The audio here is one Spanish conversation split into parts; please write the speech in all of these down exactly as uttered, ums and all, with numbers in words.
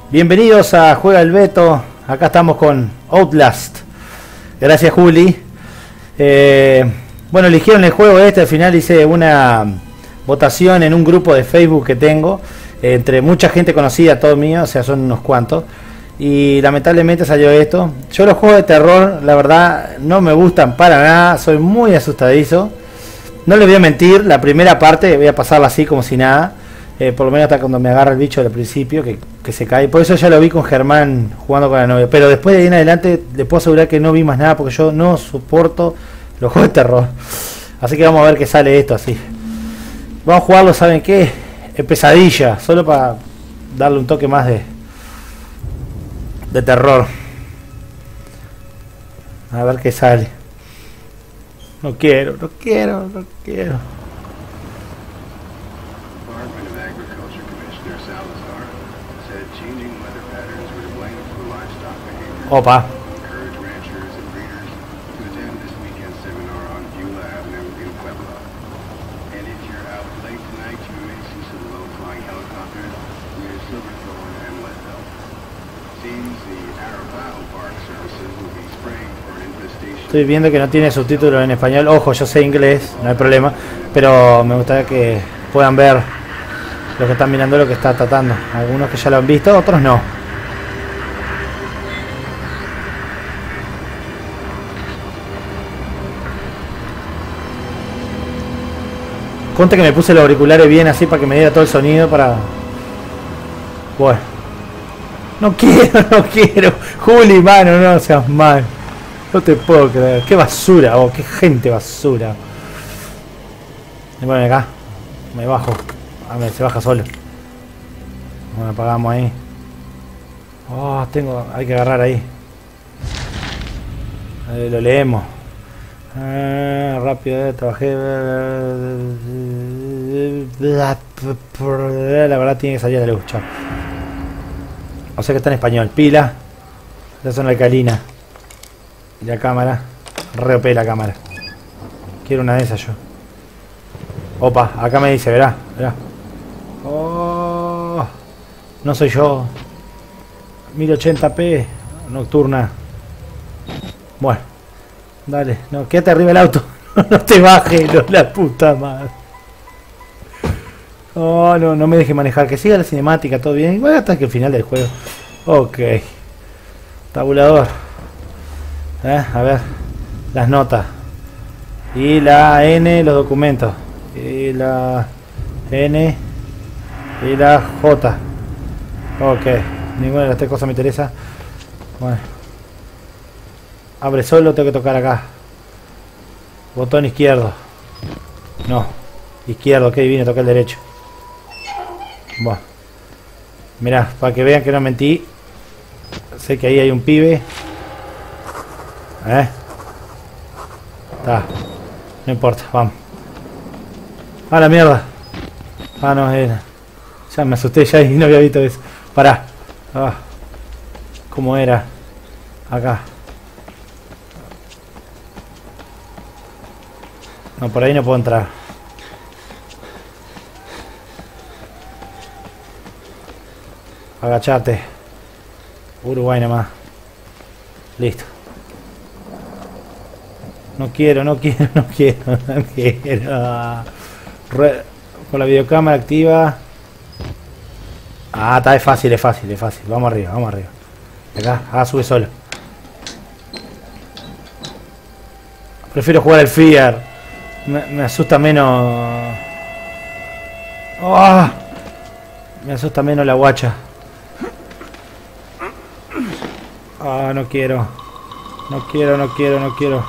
Bienvenidos a Juega el Beto. Acá estamos con Outlast. Gracias, Juli. Eh, bueno, eligieron el juego este. Al final hice una votación en un grupo de Facebook que tengo, eh, entre mucha gente conocida, todo mío, o sea, son unos cuantos. Y lamentablemente salió esto. Yo los juegos de terror, la verdad, no me gustan para nada. Soy muy asustadizo. No les voy a mentir, la primera parte voy a pasarla así como si nada. Eh, por lo menos hasta cuando me agarra el bicho al principio, que, que se cae. Por eso ya lo vi con Germán jugando con la novia. Pero después de ahí en adelante les puedo asegurar que no vi más nada, porque yo no soporto los juegos de terror. Así que vamos a ver qué sale esto así. Vamos a jugarlo, ¿saben qué? En pesadilla, solo para darle un toque más de, de terror. A ver qué sale. No quiero, no quiero, no quiero. Opa. Estoy viendo que no tiene subtítulos en español. Ojo, yo sé inglés, no hay problema. Pero me gustaría que puedan ver los que están mirando lo que está tratando. Algunos que ya lo han visto, otros no. Conte que me puse los auriculares bien así para que me diera todo el sonido para... Bueno. No quiero, no quiero. Juli, mano, no seas mal. No te puedo creer. Qué basura, oh, qué gente basura. Y bueno, acá. Me bajo. A ver, se baja solo. Bueno, apagamos ahí. Oh, tengo... Hay que agarrar ahí. Ahí lo leemos. Ah, rápido, eh, trabajé. La verdad tiene que salir de luz, chao. O sea que está en español. Pila. Ya son alcalina. Y la cámara. Re O P la cámara. Quiero una de esas yo. Opa, acá me dice, verá, verá. Oh, no soy yo. mil ochenta p. Nocturna. Bueno. Dale, no, quédate arriba del auto. No te bajes, no, la puta madre. Oh, no, no me deje manejar. Que siga la cinemática, todo bien. Igual hasta que el final del juego. Ok. Tabulador. Eh, a ver. Las notas. Y la N, los documentos. Y la N. Y la J. Ok. Ninguna de las tres cosas me interesa. Bueno. Abre solo, tengo que tocar acá. Botón izquierdo. No. Izquierdo, ok, vine, toqué el derecho. Bueno. Mirá, para que vean que no mentí. Sé que ahí hay un pibe. ¿Eh? Está. No importa, vamos. ¡Ah, la mierda! Ah, no, era. Ya me asusté ya y no había visto eso. Pará. Ah. ¿Cómo era? Acá. No, por ahí no puedo entrar. Agachate. Uruguay nomás. Listo. No quiero, no quiero, no quiero, no quiero. Re... Con la videocámara activa. Ah, está, es fácil, es fácil, es fácil. Vamos arriba, vamos arriba. Acá, ah, sube solo. Prefiero jugar al Fear. Me, me asusta menos. Oh, me asusta menos la guacha. Ah, oh, no quiero. No quiero, no quiero, no quiero.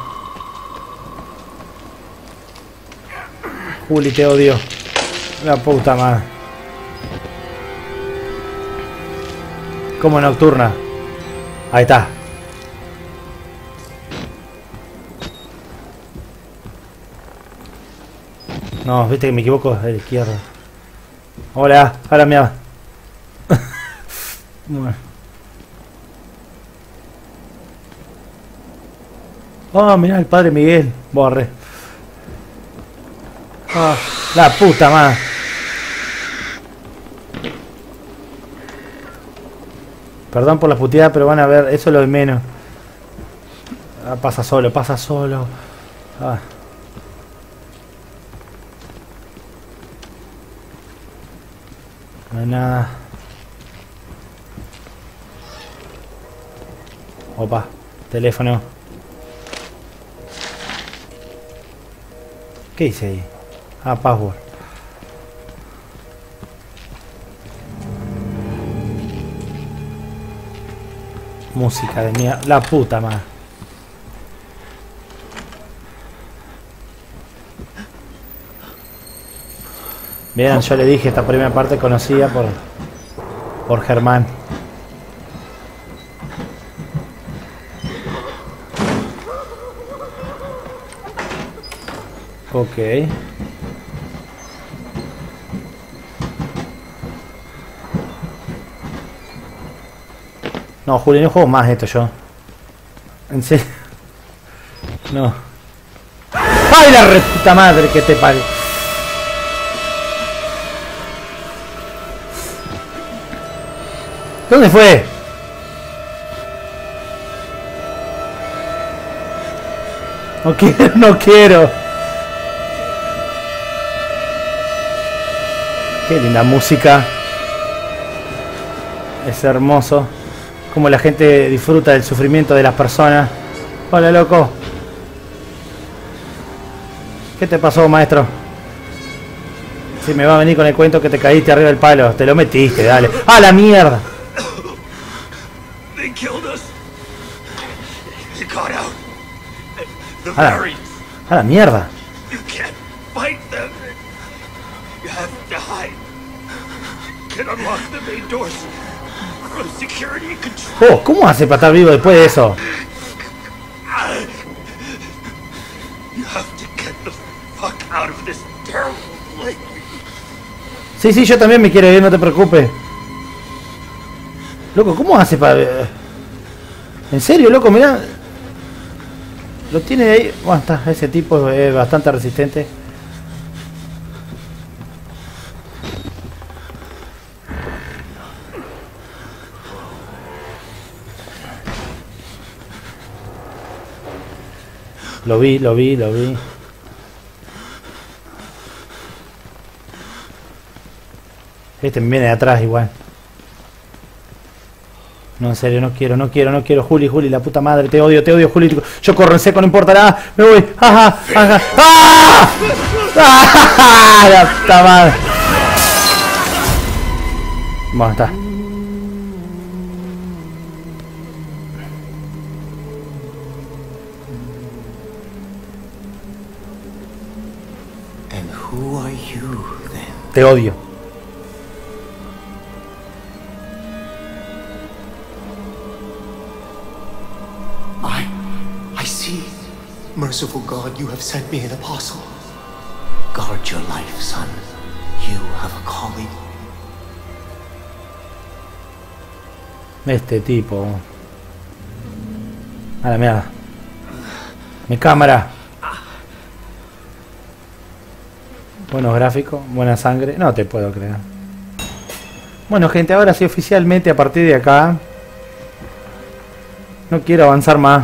Juli, te odio. La puta madre. Como nocturna. Ahí está. No, viste que me equivoco, de la izquierda. Hola, ahora me va. Bueno. Oh, mirá el padre Miguel. Borre. Oh, la puta madre. Perdón por la puteada, pero van a ver, eso es lo de menos. Ah, pasa solo, pasa solo. Ah. No hay nada. Opa, teléfono. ¿Qué hice ahí? Ah, password. Música de mierda. La puta madre. Vieron, yo le dije esta primera parte conocida por por Germán. Ok. No, Juli, no juego más esto yo. ¿En serio? No. ¡Ay, la reputa madre que te pague! ¿Dónde fue? No quiero, no quiero. Qué linda música. Es hermoso. Como la gente disfruta del sufrimiento de las personas. Hola, loco. ¿Qué te pasó, maestro? Si me va a venir con el cuento que te caíste arriba del palo. Te lo metiste, dale. ¡Ah, la mierda! A la, a la mierda. Oh, ¿cómo hace para estar vivo después de eso? Sí, sí, yo también me quiero ir, no te preocupes. Loco, ¿cómo hace para...? ¿En serio, loco? Mirá. Lo tiene ahí. Bueno, está, ese tipo es bastante resistente. Lo vi, lo vi, lo vi. Este me viene de atrás igual. No, en serio, no quiero, no quiero, no quiero. Juli, Juli, la puta madre, te odio, te odio, Juli. Yo corro en seco, no importa nada. Me voy. Ajá, ajá. ¡Ah! ¡Ah! La puta madre. Bueno, está. And who are you, then? Te odio. Merciful God, you have sent me an apostle. Guard your life, son. You have a calling. Este tipo. A la mierda. Mi cámara. Buenos gráficos, buena sangre. No te puedo creer. Bueno, gente, ahora sí oficialmente a partir de acá no quiero avanzar más.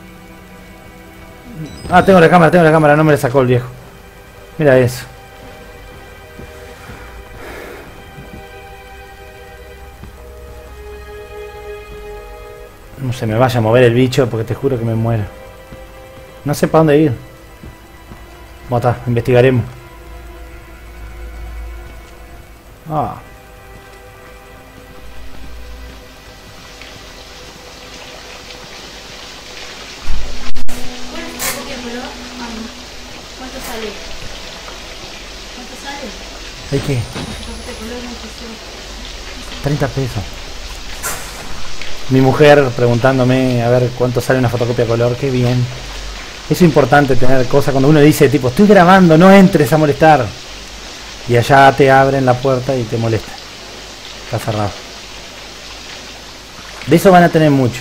Ah, tengo la cámara, tengo la cámara, no me la sacó el viejo. Mira eso. No se me vaya a mover el bicho porque te juro que me muero. No sé para dónde ir. Bueno, está, investigaremos. Ah. ¿Cuánto sale? ¿Cuánto sale? ¿Hay qué? treinta pesos. Mi mujer preguntándome a ver cuánto sale una fotocopia color. Qué bien. Es importante tener cosas cuando uno dice tipo, estoy grabando, no entres a molestar. Y allá te abren la puerta y te molesta. Está cerrado. De eso van a tener mucho.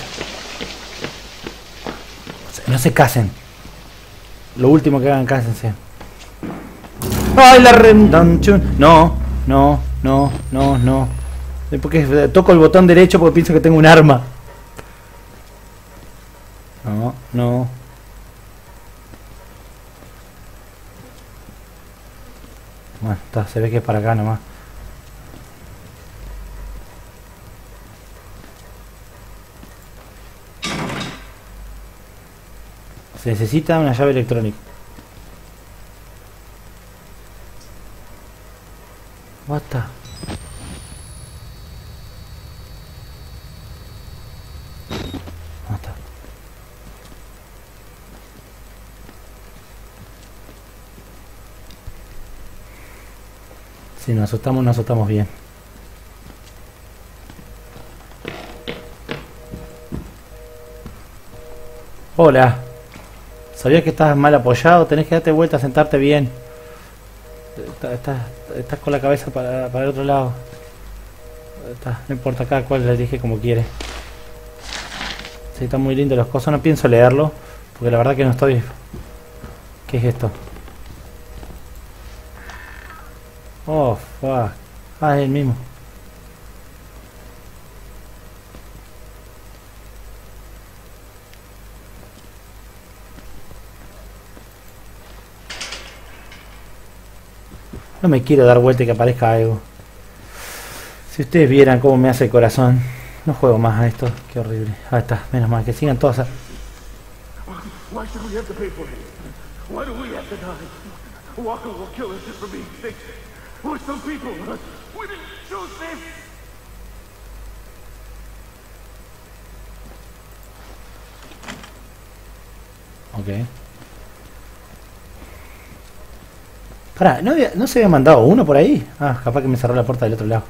No se casen. Lo último que hagan, cásense. ¡Ay, la redundancia! No, no, no, no, no. Porque toco el botón derecho porque pienso que tengo un arma. No, no. Bueno, está, se ve que es para acá nomás. Se necesita una llave electrónica. What the... What the... Si nos asustamos, nos asustamos bien. Hola. Sabía que estás mal apoyado, tenés que darte vuelta, sentarte bien. Estás, estás, estás con la cabeza para, para el otro lado. Está, no importa, cada cual le elige como quiere. Sí, están muy lindos los cosas, no pienso leerlo, porque la verdad que no estoy... ¿Qué es esto? Oh, fuck. Ah, es el mismo. No me quiero dar vuelta y que aparezca algo. Si ustedes vieran cómo me hace el corazón. No juego más a esto. Qué horrible. Ahí está. Menos mal. Que sigan todas a... Why should we have to pay for it? Why do we have to die? Walker will kill us just for being sick. We're some people. We didn't choose this. Ok. Pará, ¿no, había, ¿no se había mandado uno por ahí? Ah, capaz que me cerró la puerta del otro lado.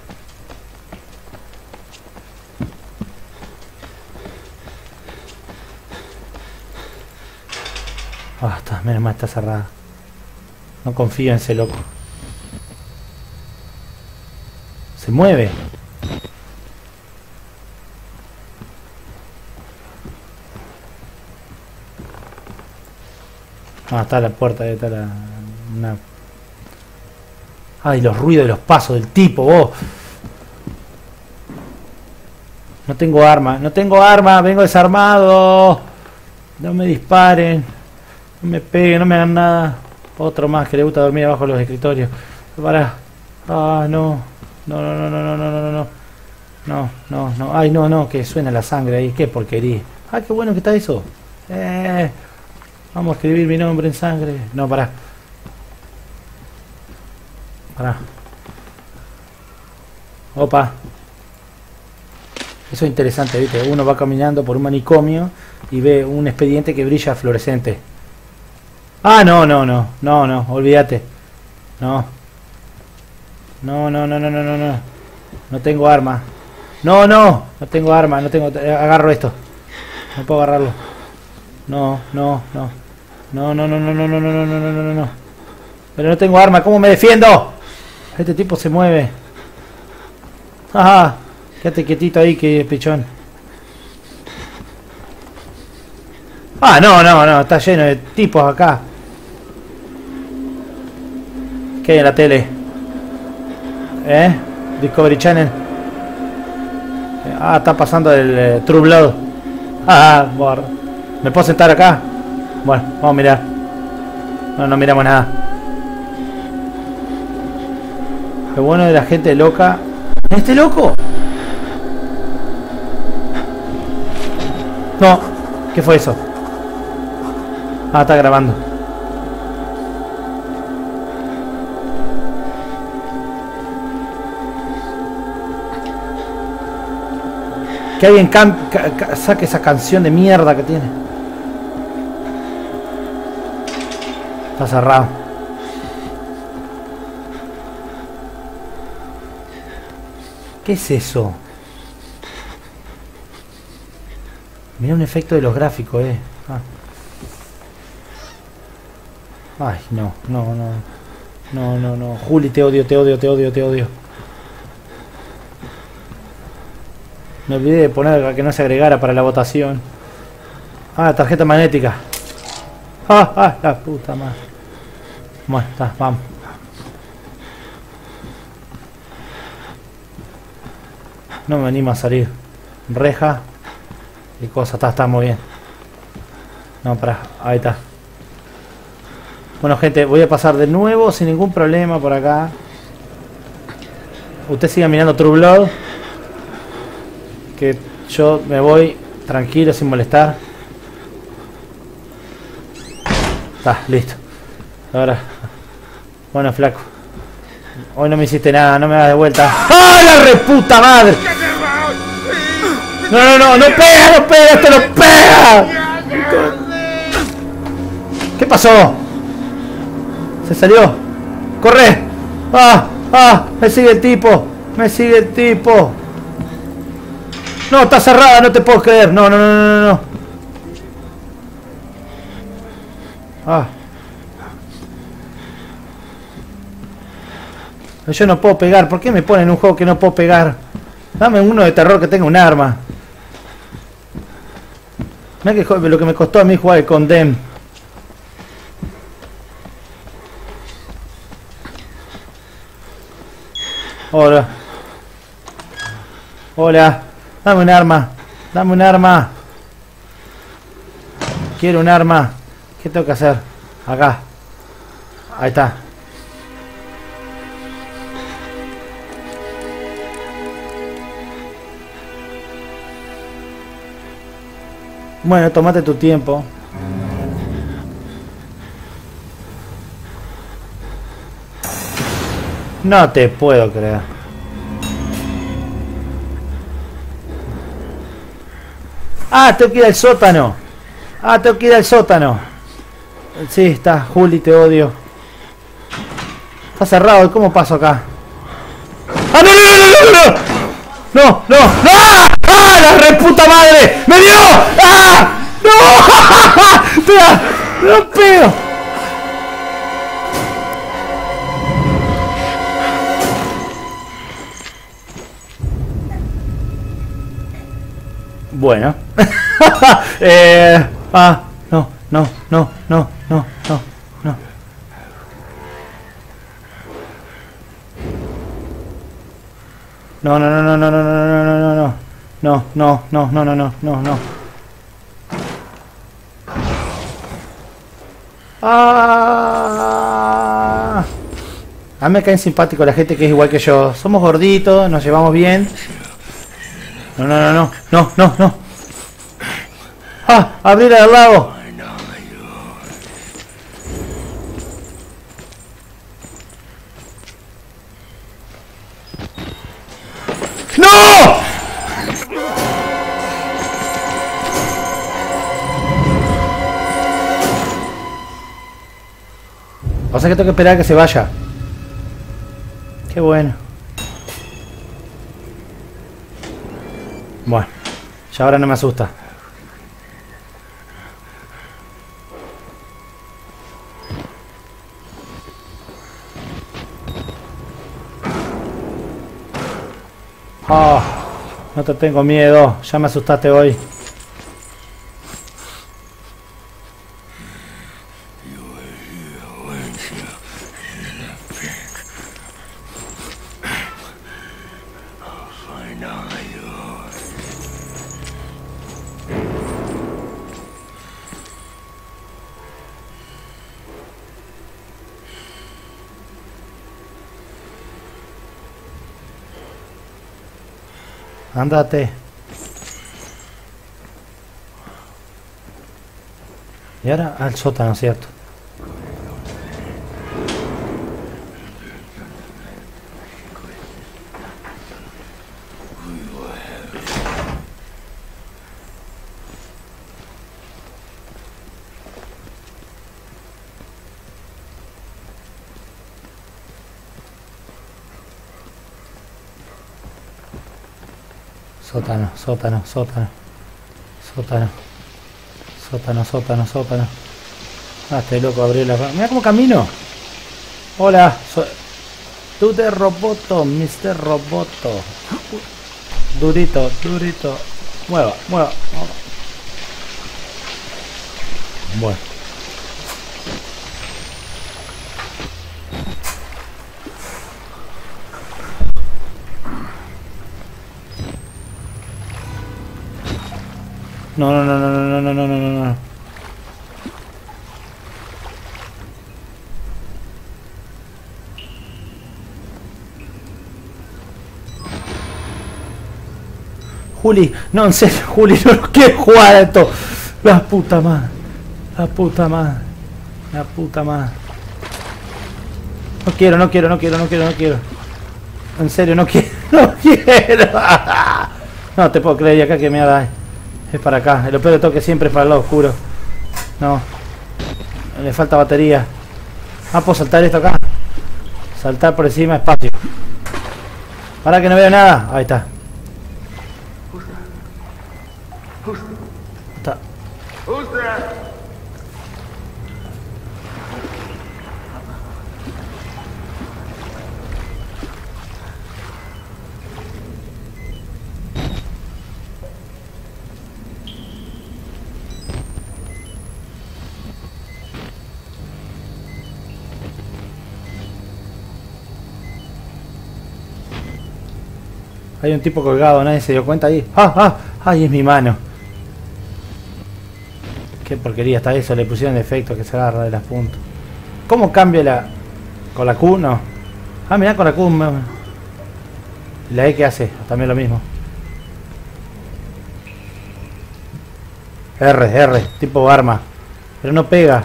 Ah, está, menos mal está cerrada. No confío en ese loco. Se mueve. Ah, está la puerta, está la... Una... Ay, los ruidos de los pasos del tipo, vos. No tengo arma, no tengo arma, vengo desarmado. No me disparen. No me peguen, no me hagan nada. Otro más que le gusta dormir abajo de los escritorios. Pará. Ah, no. No, no, no, no, no, no, no, no. No, no, no. Ay, no, no, que suena la sangre ahí. Qué porquería. Ah, qué bueno que está eso. Eh, vamos a escribir mi nombre en sangre. No, pará. Pará. Opa. Eso es interesante, ¿viste? Uno va caminando por un manicomio y ve un expediente que brilla fluorescente. Ah, no, no, no. No, no, olvídate. No. No, no, no, no, no, no, no. No tengo arma. No, no. No tengo arma, no tengo... Agarro esto. No puedo agarrarlo. No, no, no. No, no, no, no, no, no, no, no, no, no, no, no. Pero no tengo arma, ¿cómo me defiendo? Este tipo se mueve. Ajá. Quédate quietito ahí, que pichón. Ah, no, no, no. Está lleno de tipos acá. ¿Qué hay en la tele? ¿Eh? Discovery Channel. Ah, está pasando el eh, True Blood. Ah, bueno. ¿Me puedo sentar acá? Bueno, vamos a mirar. No, no miramos nada. Lo bueno de la gente loca. ¿Este loco? No. ¿Qué fue eso? Ah, está grabando. Que alguien can ca ca saque esa canción de mierda que tiene. Está cerrado. ¿Qué es eso? Mira un efecto de los gráficos, eh. Ah. Ay, no, no, no. No, no, no. Juli, te odio, te odio, te odio, te odio. Me olvidé de poner que no se agregara para la votación. Ah, tarjeta magnética. Ah, ah, la puta madre. Bueno, está, vamos. No me animo a salir. Reja y cosas. Está, está muy bien. No, para. Ahí está. Bueno, gente, voy a pasar de nuevo sin ningún problema por acá. Usted siga mirando True Blood. Que yo me voy tranquilo, sin molestar. Está, listo. Ahora. Bueno, flaco. Hoy no me hiciste nada, no me das de vuelta. ¡Ah, la reputa madre! No, no, no, no pega, no pega, esto no pega. ¿Qué pasó? Se salió. ¡Corre! ¡Ah! ¡Ah! Me sigue el tipo. Me sigue el tipo. No, está cerrada, no te puedo creer. No, no, no, no, no. Ah. Yo no puedo pegar. ¿Por qué me ponen un juego que no puedo pegar? Dame uno de terror que tenga un arma. Mirá que lo que me costó a mí jugar el Condemn. Hola. Hola. Dame un arma. Dame un arma. Quiero un arma. ¿Qué tengo que hacer? Acá. Ahí está. Bueno, tómate tu tiempo. No te puedo creer. Ah, tengo que ir al sótano. Ah, tengo que ir al sótano. Sí, está. Juli, te odio. Está cerrado. ¿Cómo paso acá? ¡Ah, no, no, no, no, no! ¡No, no, no! ¡Ah, la reputa madre! ¡Me dio! ¡Ah! ¡No! ¡Espera! ¡No pego! Bueno. eh, ah, no, no, no, no, no, no, no. No, no, no, no, no, no, no, no, no, no. No, no, no, no, no, no, no, no. Ah. A mí me caen simpáticos la gente que es igual que yo. Somos gorditos, nos llevamos bien. No, no, no, no, no, no, no. ¡Ah! ¡Abrir al lado! ¡No! O sea que tengo que esperar a que se vaya. Qué bueno. Bueno, ya ahora no me asusta. Oh, no te tengo miedo, ya me asustaste hoy. Ándate. Y ahora al sótano, ¿cierto? Sótano, sótano, sótano. Sótano. Sótano, sótano, sótano. Ah, este loco abrió la... Mira cómo camino. Hola. So... Tú de Roboto, mister Roboto. Durito, durito. Mueva, mueva. Bueno. No, no, no, no, no, no, no, no, no, no. Juli, no, en serio, Juli, no quiero jugar a esto. La puta madre. La puta madre. La puta madre. No quiero, no quiero, no quiero, no quiero, no quiero. En serio, no quiero, no quiero. No te puedo creer, y acá que mierda hay. Es para acá. El peor de todo que siempre es para el lado oscuro. No. Le falta batería. Ah, ¿puedo saltar esto acá? Saltar por encima, espacio. Para que no veo nada. Ahí está. Está. Hay un tipo colgado, nadie se dio cuenta ahí. ¡Ah, ah! ¡Ay, es mi mano! Qué porquería está eso, le pusieron efecto que se agarra de las puntas. ¿Cómo cambia la...? ¿Con la Q? No. Ah, mirá, con la Q. ¿La E qué hace? También lo mismo. R, R, tipo arma. Pero no pega.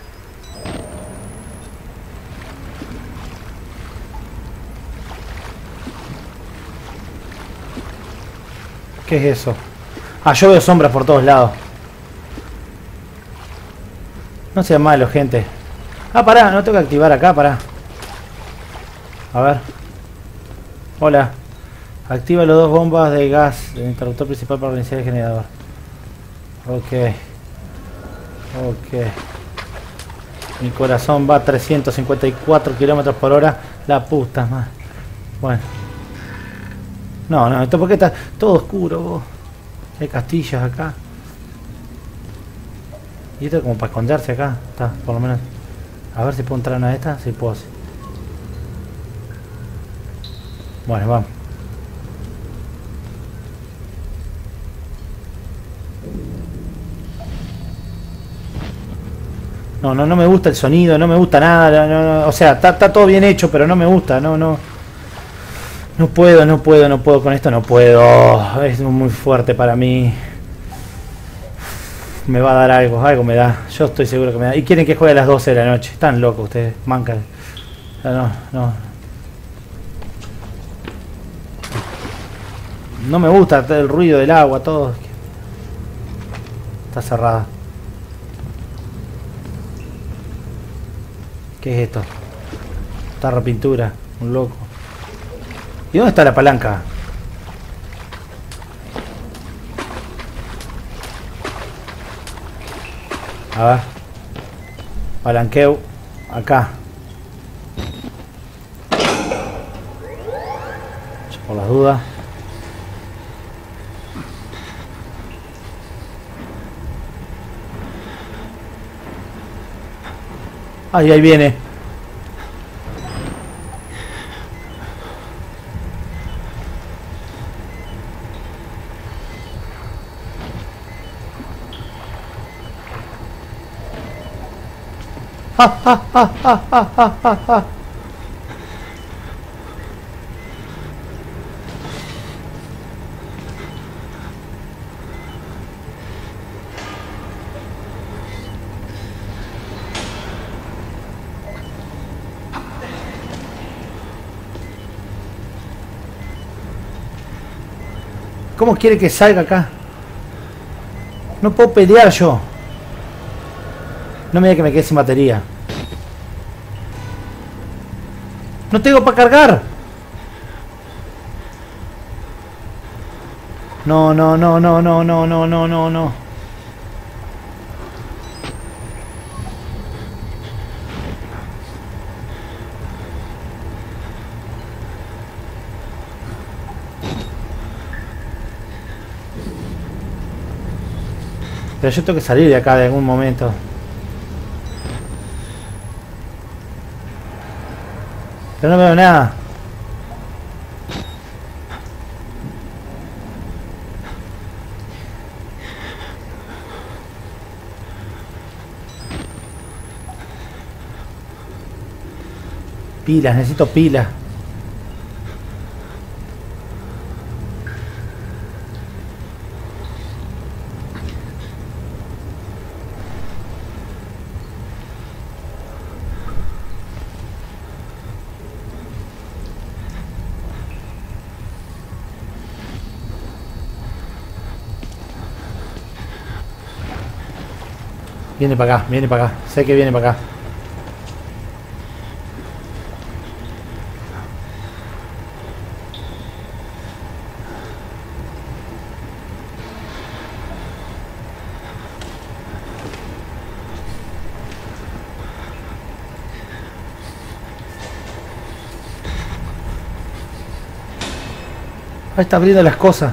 ¿Qué es eso? Ah, yo veo sombras por todos lados. No sean malos, gente. Ah, pará, no tengo que activar acá, pará. A ver. Hola. Activa las dos bombas de gas del interruptor principal para reiniciar el generador. Ok. Ok. Mi corazón va a trescientos cincuenta y cuatro kilómetros por hora. La puta madre. Bueno. No, no, esto porque está todo oscuro, vos. Hay castillos acá. Y esto es como para esconderse acá. Está, por lo menos. A ver si puedo entrar en una de estas. Si puedo. Sí. Bueno, vamos. No, no, no me gusta el sonido, no me gusta nada. No, no, o sea, está, está todo bien hecho, pero no me gusta. No, no. No puedo, no puedo, no puedo con esto, no puedo. Es muy fuerte para mí. Me va a dar algo, algo me da. Yo estoy seguro que me da. Y quieren que juegue a las doce de la noche. Están locos ustedes, mancan. No, no. No me gusta el ruido del agua, todo. Está cerrada. ¿Qué es esto? Tarra pintura, un loco. ¿Y dónde está la palanca? A ver. Palanqueo. Acá. Por las dudas. Ay, ahí viene. Ah, ah, ah, ah, ah, ah, ah, ah. ¿Cómo quiere que salga acá? No puedo pelear yo. No me diga que me quedé sin batería. No tengo para cargar. No, no, no, no, no, no, no, no, no, no. Pero yo tengo que salir de acá de algún momento. Pero no veo nada. Pilas, necesito pilas. Viene para acá, viene para acá. Sé que viene para acá. Ahí está abriendo las cosas.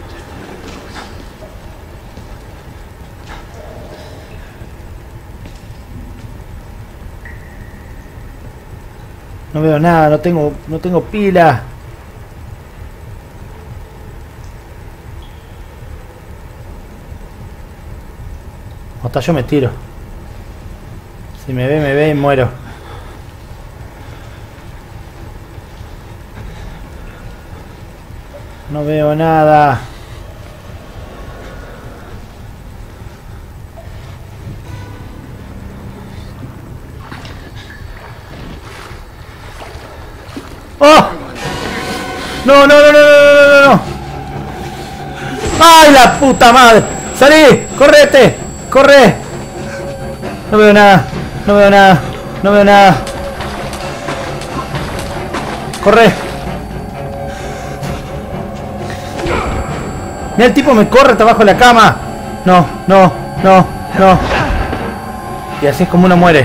No veo nada, no tengo, no tengo pila. Hasta yo me tiro. Si me ve, me ve y muero. No veo nada. ¡Oh! No, no, no, no, no, no, no, no. ¡Ay, la puta madre! ¡Salí! ¡Correte! ¡Corre! No veo nada. No veo nada. No veo nada. ¡Corre! Mira, el tipo me corre hasta abajo de la cama. No, no, no, no. Y así es como uno muere.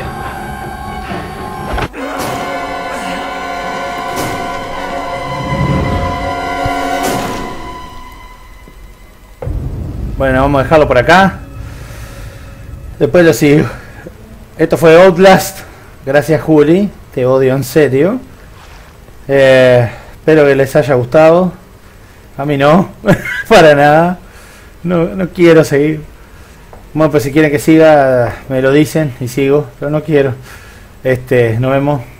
Bueno, vamos a dejarlo por acá. Después lo sigo. Esto fue Outlast. Gracias, Juli. Te odio en serio. Eh, espero que les haya gustado. A mí no. Para nada. No, no quiero seguir. Bueno, pues si quieren que siga, me lo dicen y sigo. Pero no quiero. Este, nos vemos.